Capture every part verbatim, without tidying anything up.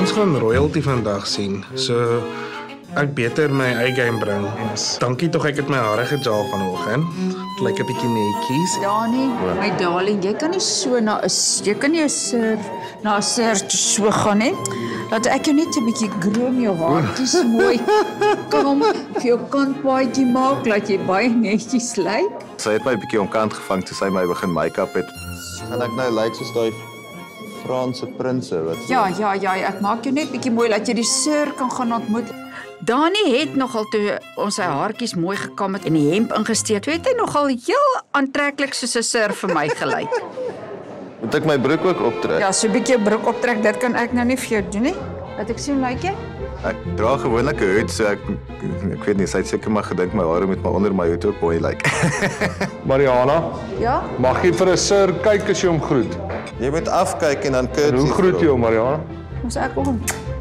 Ons gaan royalty vandag sien. So ek beter my A-game bring. Yes. Dankie tog ek het my hare gejaal vanoggend. Dit lyk 'n bietjie netjies. Dani, my darling, jy kan nie so na 'n jy kan nie 'n sir na 'n sir so gaan nie. Laat ek jou net 'n bietjie groom jou haar. Dit is mooi. Kom vir jou kantpaadjie maak, laat jy baie netjies lyk. Sy het my 'n bietjie omkant gevang toe sy my begin make-up het. En ek nou lyk soos daai Franse prinse wat. Ja, ja, ja, ek maak jou net bietjie mooi dat jy die sir kan gaan ontmoet. Dani het nogal toe ons sy haartjies mooi gekam het en die hemp ingesteek. Het hy nogal heel aantreklik soos 'n sir vir my gelyk. Moet ek my broek ook optrek? Ja, so 'n bietjie broek optrek, dit kan ek nou nie vir jou doen nie. Wat ek sien, lyk jy? Ek dra gewoonlik 'n hoed, so ek ek weet nie, sy het seker maar gedink my hare moet maar onder my hoed ook mooi lyk. Mariana, Ja? mag jy vir 'n sir kyk as jy hom groet? Jy moet afkyk en dan curtsy. Hoe groet jy hom, Mariana? Ons ek ook.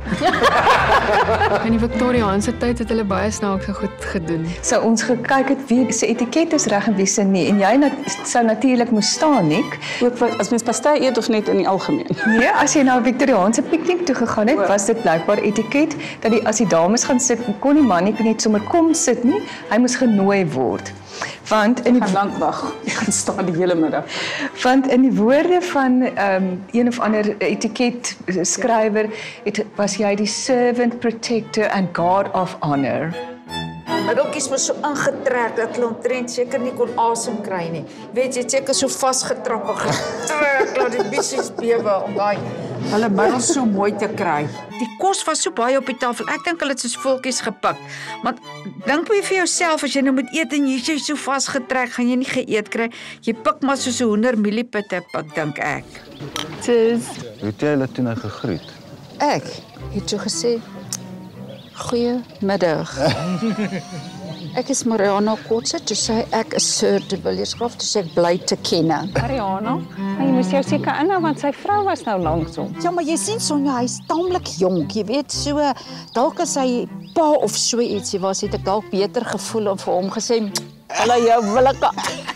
In die Victoriaanse tyd het hulle baie snaakse goed gedoen. Sou ons gekyk het wie se etiket is reg en wie se nie en jy nat, sou natuurlik moes staan, Nik. Ook as mens pastei eet of net in die algemeen. Nee, as jy na 'n Victoriaanse piknik toe gegaan het, was dit blykbaar etiket dat die as die dames gaan sit, kon die man nie net sommer kom sit nie, hy moes genooi word. Want in die Gaan lank wag. Jy gaan staan die hele middag. Want in die woorde van um, een of ander etiket skrywer, het was jy die servant, protector and guard of honor. My rokkies was so ingetrek dat hulle omtrent seker nie kon asem kry nie. Weet jy, seker so vasgetrap en getrek dat die bissies bewe om daai hulle middels so mooi te kry. Die kos was so baie op die tafel. Ek dink hulle het soos voeltjies gepik. Want dink jy vir jouself as jy nou moet eet en jy's so vasgetrek, gaan jy nie geëet kry. Jy pik maar soos 'n hoender mieliepitte pik, dink ek. Cheers. Hoe het jy hulle toe nou gegroet? Ek het toe gesê goeiemiddag. Ek is Mariana Kotse, toe sê ek is Sir de Villiers-Graaff, toe sê ek bly te kenne. Mariana, jy moes jou seker inhou want sy vrou was nou langs hom. Ja, maar jy sien Sonja, hy's taamlik jonk, jy weet, so dalk as hy pa of so ietsie was, het ek dalk beter gevoel en vir hom gesê, "Hulle jou willeke."